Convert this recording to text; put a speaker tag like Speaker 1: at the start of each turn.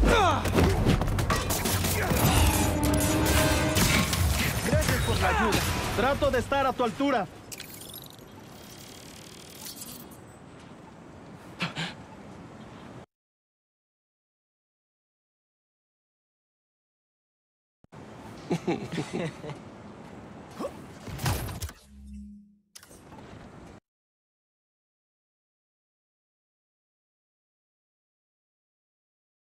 Speaker 1: Gracias por la ayuda. Trato de estar a tu altura.